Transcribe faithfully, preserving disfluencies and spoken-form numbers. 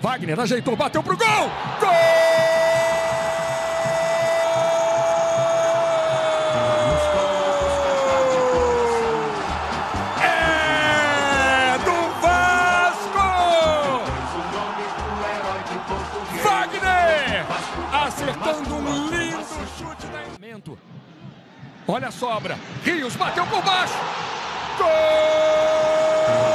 Wagner ajeitou, bateu pro gol! Gol! É do Vasco! Wagner acertando um lindo chute na momento. Olha a sobra. Rios bateu por baixo. Gol!